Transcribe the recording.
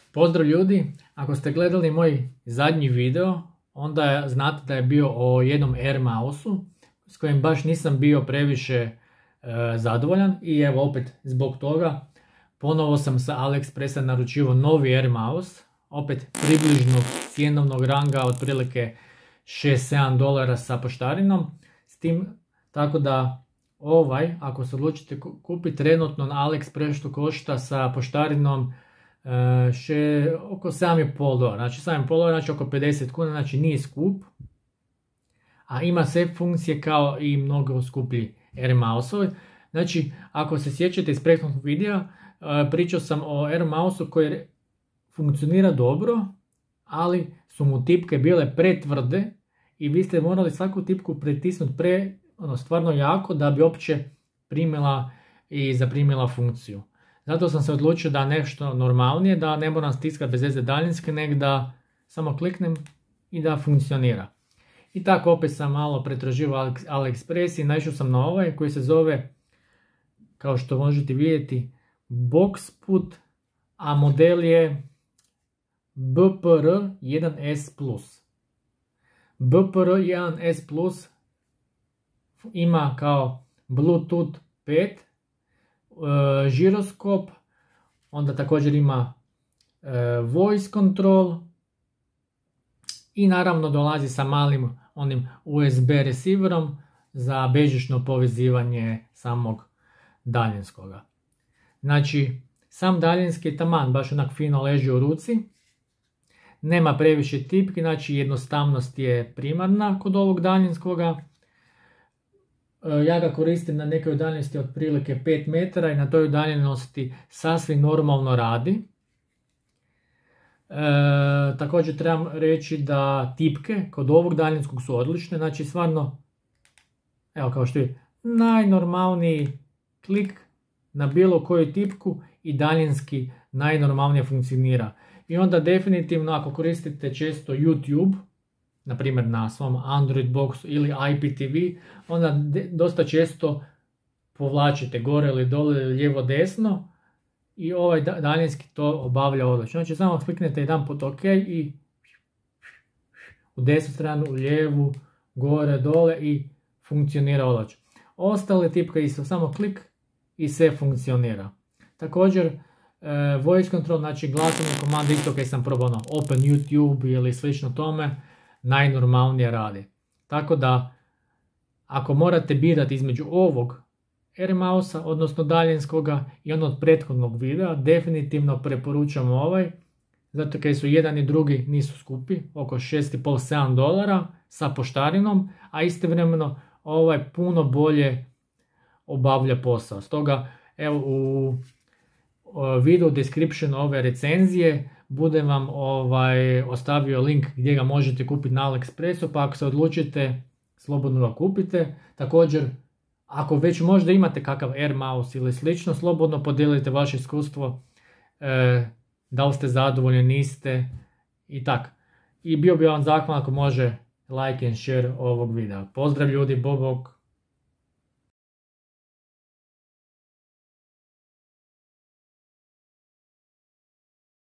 Pozdrav ljudi, ako ste gledali moj zadnji video, onda znate da je bio o jednom Air Mouseu s kojim baš nisam bio previše zadovoljan i evo opet zbog toga ponovo sam sa AliExpressa naručivao novi Air Mouse, opet približno cjenovnog ranga, otprilike $6-7 sa poštarinom, s tim tako da ako se odlučite kupiti trenutno na AliExpressu košta sa poštarinom oko $7,5, znači $7,5, znači oko 50 kuna, znači nije skup, a ima sve funkcije kao i mnogo skuplji Air Mouse-ovi. Znači, ako se sjećate iz prethodnog videa, pričao sam o Air Mouseu koji funkcionira dobro, ali su mu tipke bile pretvrde i vi ste morali svaku tipku pritisnuti stvarno jako da bi uopće primila i zaprimila funkciju. Zato sam se odlučio da nešto normalnije, da ne moram stiskati bez veze daljinske, nego da samo kliknem i da funkcionira. I tako opet sam malo pretraživao AliExpress i naišao sam na ovaj koji se zove, kao što možete vidjeti, Boxput, a model je BPR1S+. BPR1S+, ima kao Bluetooth 5, žiroskop, onda također ima voice control i naravno dolazi sa malim onim USB receiverom za bežično povezivanje samog daljinskoga. Znači, sam daljinski je taman, baš onak fino leži u ruci, nema previše tipki, znači jednostavnost je primarna kod ovog daljinskoga. Ja ga koristim na nekoj udaljenosti otprilike 5 metara i na toj udaljenosti sasvim normalno radi. Također trebam reći da tipke kod ovog daljinskog su odlične, znači stvarno, evo kao što je najnormalniji klik na bilo koju tipku i daljinski najnormalnije funkcionira. I onda definitivno ako koristite često YouTube, na primjer na svom Android boxu ili IPTV, onda dosta često povlačite gore ili dole ili lijevo desno i ovaj daljinski to obavlja odlično. Znači samo kliknete jedan put OK i u desnu stranu, u lijevu, gore, dole i funkcionira odlično. Ostale tipke isto, samo klik i sve funkcionira. Također voice control, znači glasovne komande isto kad sam probao na Open YouTube ili slično tome, najnormalnije radi. Tako da, ako morate birati između ovog Air Mousea, odnosno daljinskoga i onog prethodnog videa, definitivno preporučam ovaj, zato kad su jedan i drugi nisu skupi, oko $6,5-7 sa poštarinom, a istovremeno ovaj puno bolje obavlja posao. Stoga, evo u video description ove recenzije budem vam ostavio link gdje ga možete kupiti na AliExpressu, pa ako se odlučite, slobodno ga kupite. Također, ako već možda imate kakav Air Mouse ili slično, slobodno podijelite vaše iskustvo, da li ste zadovoljni, niste i tako. I bio bi vam zahvalan ako može like and share ovog videa. Pozdrav ljudi, bok.